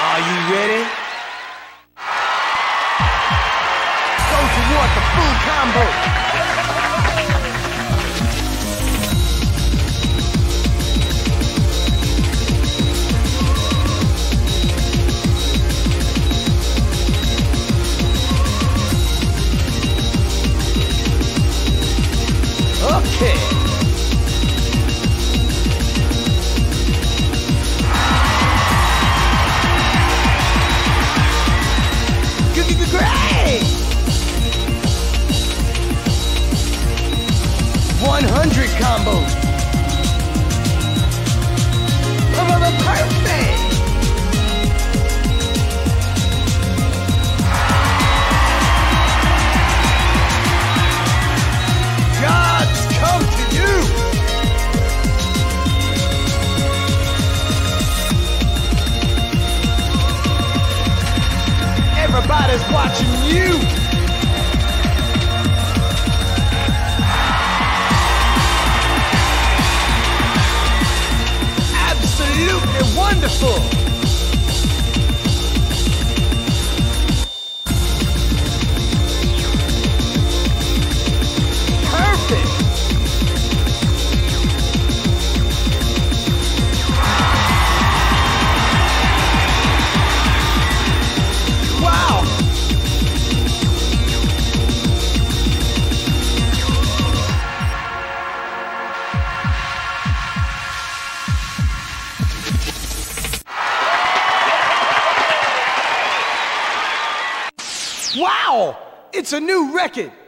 Are you ready? Go toward the full combo. Okay. Great! 100 combos. Perfect! Gods come to you! Everybody's watching you! Absolutely wonderful! Perfect! Wow! Wow! It's a new record!